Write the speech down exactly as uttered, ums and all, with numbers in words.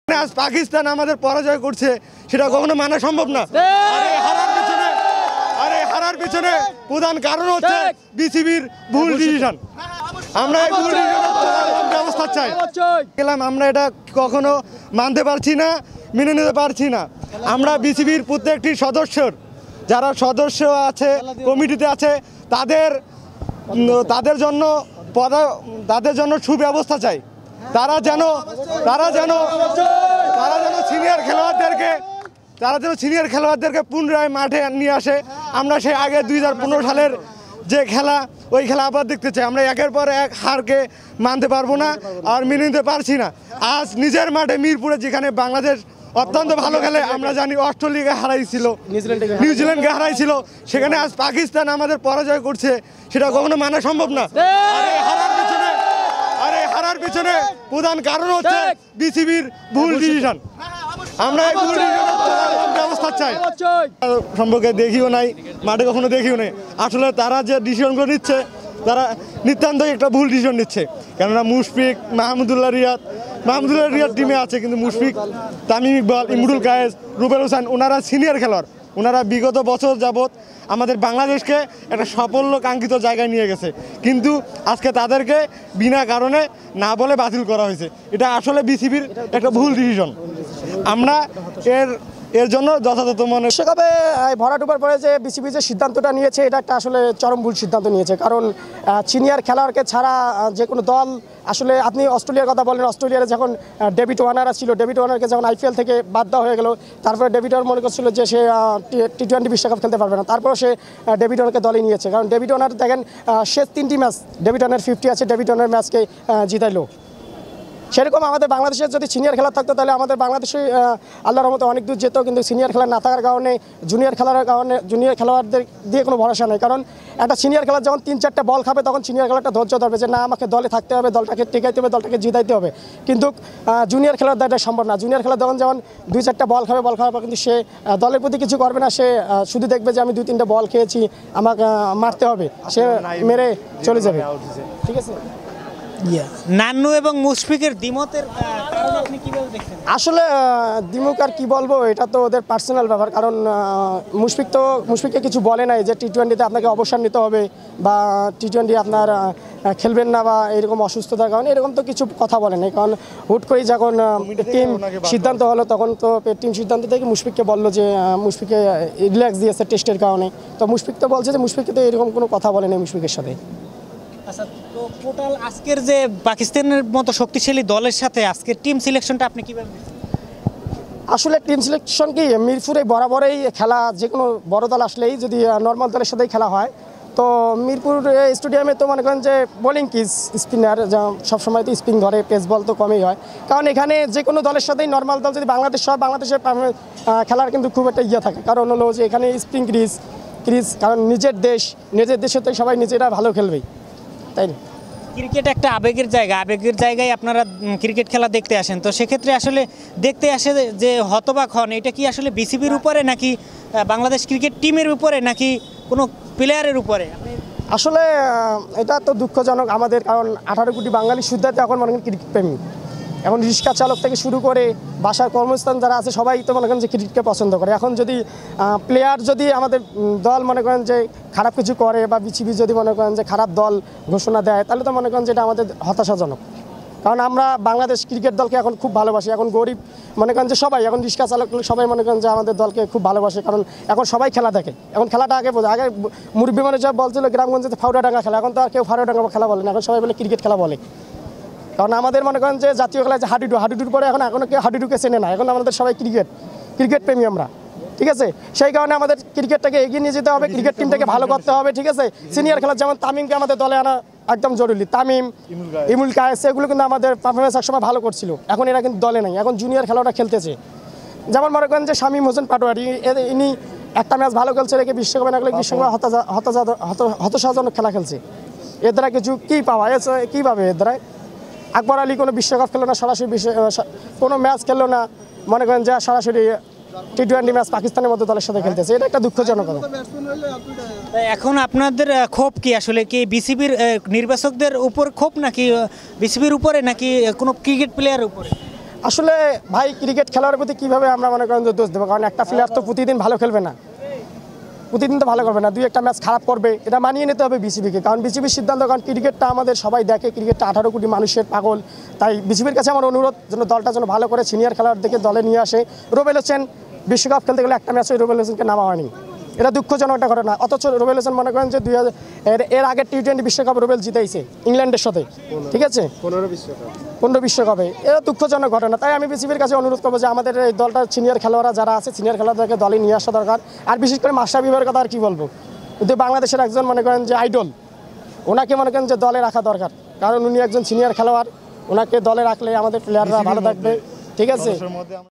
আজ পাকিস্তান আমাদের পরাজয় করছে সেটা কখনো মানা সম্ভব না। আরে হারার পিছনে আরে হারার পিছনে প্রধান কারণ হচ্ছে বিসিবির ভুল ডিসিশন। আমরা এই ভুল ডিসিশনের ব্যবস্থা চাই গেলাম, আমরা এটা কখনো মানতে পারছি না, মেনে নিতে পারছি না। আমরা বিসিবির প্রত্যেকটি সদস্যর যারা সদস্য আছে, কমিটিতে আছে, তাদের তাদের জন্য পদা তাদের জন্য সুব্যবস্থা চাই। তারা যেন তারা যেন তারা যেন সিনিয়র খেলোয়াড়দেরকে তারা যেন সিনিয়র খেলোয়াড়দেরকে পুনরায় মাঠে নিয়ে আসে। আমরা সেই আগে দুই হাজার পনেরো সালের যে খেলা, ওই খেলা আবার দেখতে চাই। আমরা একের পর এক হারকে মানতে পারবো না আর মেনে নিতে পারছি না। আজ নিজের মাঠে মিরপুরে যেখানে বাংলাদেশ অত্যন্ত ভালো খেলে, আমরা জানি অস্ট্রেলিয়াকে হারাইছিল, নিউজিল্যান্ডকে হারাইছিল, সেখানে আজ পাকিস্তান আমাদের পরাজয় করছে সেটা কখনো মানা সম্ভব না। আরে হারার পিছনে আরে হারার পিছনে প্রধান কারণ হচ্ছে বিসিবির ভুল ডিসিশন। আমরা এই ভুল ডিসিশনের ব্যবস্থা চাই। সম্পর্কে দেখিও নাই, মাঠে কখনো দেখিও নাই। আসলে তারা যে ডিসিশনগুলো নিচ্ছে, তারা নিতান্ত একটা ভুল ডিসিশন নিচ্ছে। কেননা মুশফিক, মাহমুদুল্লাহ রিয়াদ মাহমুদুল্লাহ রিয়াদ টিমে আছে, কিন্তু মুশফিক, তামিম ইকবাল, ইমরুল কায়েস, রুবেল হোসেন, ওনারা সিনিয়র খেলোয়াড়। ওনারা বিগত বছর যাবৎ আমাদের বাংলাদেশকে একটা সাফল্য কাঙ্ক্ষিত জায়গায় নিয়ে গেছে, কিন্তু আজকে তাদেরকে বিনা কারণে না বলে বাতিল করা হয়েছে। এটা আসলে বিসিবির একটা ভুল ডিসিশন। আমরা এর এর জন্য যথাযথ মনে বিশ্বকাপে ভরাডুবার পরে যে বিসিবি যে সিদ্ধান্তটা নিয়েছে, এটা একটা আসলে চরম ভুল সিদ্ধান্ত নিয়েছে। কারণ সিনিয়র খেলোয়াড়কে ছাড়া যে কোনো দল, আসলে আপনি অস্ট্রেলিয়ার কথা বলেন, অস্ট্রেলিয়ার যখন ডেভিড ওয়ার্নার ছিল, ডেভিড ওয়ার্নারকে যখন আইপিএল থেকে বাদ দেওয়া হয়ে গেল, তারপরে ডেভিড ওয়ার্নার মনে করছিল যে সে টি টোয়েন্টি বিশ্বকাপ খেলতে পারবে না, তারপরে সে ডেভিড ওয়ার্নারকে দলে নিয়েছে। কারণ ডেভিড ওয়ার্নার দেখেন শেষ তিনটি ম্যাচ ডেভিড ওয়ার্নার ফিফটি আছে, ডেভিড ওয়ার্নার ম্যাচকে জিতাইলো। সেরকম আমাদের বাংলাদেশের যদি সিনিয়র খেলা থাকতো, তাহলে আমাদের বাংলাদেশে আল্লাহর রহমতে অনেক দূর যেত। কিন্তু সিনিয়র খেলা না থাকার কারণে, জুনিয়র খেলার কারণে, জুনিয়র খেলোয়াড়দের দিয়ে কোনো ভরসা নেই। কারণ একটা সিনিয়র খেলার যখন তিন চারটা বল খাবে, তখন সিনিয়র খেলাটা ধৈর্য ধরবে যে না, আমাকে দলে থাকতে হবে, দলটাকে টিকাইতে হবে, দলটাকে জিতাইতে হবে। কিন্তু জুনিয়র খেলার দ্বারা এটা সম্ভব না। জুনিয়র খেলা যখন যেমন দুই চারটা বল খাবে, বল খাওয়ার পর কিন্তু সে দলের প্রতি কিছু করবে না। সে শুধু দেখবে যে আমি দুই তিনটা বল খেয়েছি, আমাকে মারতে হবে, সে মেরে চলে যাবে। ঠিক আছে। নান্নু এবং মুশফিকের দ্বিমতের কারণ আপনি কিভাবে দেখছেন? আসলে দ্বিমুখ আর কি বলবো, এটা তো ওদের পার্সোনাল ব্যাপার। কারণ মুশফিক তো মুশফিককে কিছু বলে নাই যে টি টোয়েন্টিতে আপনাকে অবসর নিতে হবে বা টি টোয়েন্টি আপনার খেলবেন না বা এরকম অসুস্থতার কারণে, এরকম তো কিছু কথা বলে নাই। কারণ হুট করেই যখন টিম সিদ্ধান্ত হলো, তখন তো টিম সিদ্ধান্ত থেকে মুশফিককে বললো যে মুশফিককে রিল্যাক্স দিয়েছে টেস্টের কারণে। তো মুশফিক তো বলছে যে মুশফিককে তো এরকম কোনো কথা বলে নাই মুশফিকের সাথে। আচ্ছা, তো টোটাল আজকের যে পাকিস্তানের মতো শক্তিশালী দলের সাথে আজকের টিম সিলেকশনটা আপনি কিভাবে দেখছেন? আসলে টিম সিলেকশন কি, মিরপুরে বরাবরই খেলা, যে কোনো বড় দল আসলেই যদি নর্মাল দলের সাথেই খেলা হয়, তো মিরপুর স্টেডিয়ামে তো মনে করেন যে বোলিং কি স্পিনার সবসময় তো স্পিন ধরে, পেস বল তো কমই হয়। কারণ এখানে যে কোনো দলের সাথেই নর্মাল দল যদি বাংলাদেশ হয়, বাংলাদেশের খেলার কিন্তু খুব একটা ইয়ে থাকে। কারণ হলো যে এখানে স্পিন ক্রিজ ক্রিজ কারণ নিজের দেশ, নিজের দেশে তো সবাই নিজেরা ভালো খেলবেই, তাই না? ক্রিকেট একটা আবেগের জায়গা, আবেগের জায়গায় আপনারা ক্রিকেট খেলা দেখতে আসেন, তো সেক্ষেত্রে আসলে দেখতে আসে যে হতবাক হন, এটা কি আসলে বিসিবির উপরে নাকি বাংলাদেশ ক্রিকেট টিমের উপরে নাকি কোনো প্লেয়ারের উপরে? আসলে এটা তো দুঃখজনক আমাদের, কারণ আঠারো কোটি বাঙালি শুদ্ধাতে এখন মনে করেন ক্রিকেট প্রেমী। এখন রিক্সা চালক থেকে শুরু করে বাসার কর্মস্থান যারা আছে, সবাই তো মনে করেন যে ক্রিকেটকে পছন্দ করে। এখন যদি প্লেয়ার যদি আমাদের দল মনে করেন যে খারাপ কিছু করে বা বিসিবি যদি মনে করেন যে খারাপ দল ঘোষণা দেয়, তাহলে তো মনে করেন যে এটা আমাদের হতাশাজনক। কারণ আমরা বাংলাদেশ ক্রিকেট দলকে এখন খুব ভালোবাসি। এখন গরিব মনে করেন যে সবাই, এখন রিক্সা চালক সবাই মনে করেন যে আমাদের দলকে খুব ভালোবাসে। কারণ এখন সবাই খেলা দেখে, এখন খেলাটা আগে বোঝে। আগে মুরব্বী মানুষ যা বলছিল গ্রামগঞ্জে ফাউডাডাঙ্গা খেলা, এখন তো আর কেউ ফাউডাডাঙ্গা খেলা বলে না, এখন সবাই বলে ক্রিকেট খেলা বলে। কারণ আমাদের মনে করেন যে জাতীয় খেলা যে হাডুডু, হাডুডুর পরে এখন এখনও কেউ হাডুডুকে চেনে না, এখন আমাদের সবাই ক্রিকেট ক্রিকেট প্রেমী আমরা। ঠিক আছে, সেই কারণে আমাদের ক্রিকেটটাকে এগিয়ে নিয়ে যেতে হবে, ক্রিকেট টিমটাকে ভালো করতে হবে। ঠিক আছে, সিনিয়র খেলা যেমন তামিমকে আমাদের দলে আনা একদম জরুরি। তামিম, ইমরুল কায়েস, এগুলো কিন্তু আমাদের পারফরমেন্স একসময় ভালো করছিল, এখন এরা কিন্তু দলে নেই, এখন জুনিয়র খেলাটা খেলতেছে। যেমন মনে করেন যে শামীম হোসেন পাটোয়ারি, ইনি একটা ম্যাচ ভালো খেলছে, রেখে বিশ্বকাপে না গেলে বিশ্বকাপে হতাশাজনক খেলা খেলছে। এর দ্বারা কিছু কী পাওয়া কী পাবে এর দ্বারা? আকবর আলী কোনো বিশ্বকাপ খেলো না, সরাসরি কোনো ম্যাচ খেললো না, মনে করেন যে সরাসরি টি টোয়েন্টি ম্যাচ পাকিস্তানের মতো দলের সাথে খেলতেছে, এটা একটা দুঃখজনক। এখন আপনাদের ক্ষোভ কি আসলে কি বিসিবির নির্বাচকদের উপর ক্ষোভ নাকি বিসিবির উপরে নাকি কোনো ক্রিকেট প্লেয়ারের উপরে? আসলে ভাই ক্রিকেট খেলার প্রতি কীভাবে আমরা মনে করেন যে দোষ দেবো, কারণ একটা প্লেয়ার তো প্রতিদিন ভালো খেলবে না, প্রতিদিন তো ভালো করবে না, দুই একটা ম্যাচ খারাপ করবে, এটা মানিয়ে নিতে হবে বিসিবিকে। কারণ বিসিবির সিদ্ধান্ত, কারণ ক্রিকেটটা আমাদের সবাই দেখে, ক্রিকেটটা আঠারো কোটি মানুষের পাগল। তাই বিসিবির কাছে আমার অনুরোধ যেন দলটা যেন ভালো করে সিনিয়র খেলোয়াড়দেরকে দলে নিয়ে আসে। রুবেল হোসেন বিশ্বকাপ খেলতে গেলে একটা ম্যাচে রুবেল হোসেনকে নামা হয়নি, এটা দুঃখজনক একটা ঘটনা। অথচ রুবেল হোসেন মনে করেন যে দুই হাজার এর এর আগের টি টোয়েন্টি বিশ্বকাপ রুবেল জিতেছে ইংল্যান্ডের সাথে, ঠিক আছে, পনেরো বিশ্বকাপ পনেরো বিশ্বকাপে, এটা দুঃখজনক ঘটনা। তাই আমি বিসিবির কাছে অনুরোধ করবো যে আমাদের এই দলটার সিনিয়র খেলোয়াড়রা যারা আছে, সিনিয়র খেলোয়াড়দেরকে দলে নিয়ে আসা দরকার। আর বিশেষ করে মাশরাফির কথা আর কি বলবো, কিন্তু বাংলাদেশের একজন মনে করেন যে আইডল, ওনাকে মনে করেন যে দলে রাখা দরকার, কারণ উনি একজন সিনিয়র খেলোয়াড়, ওনাকে দলে রাখলে আমাদের প্লেয়াররা ভালো থাকবে, ঠিক আছে।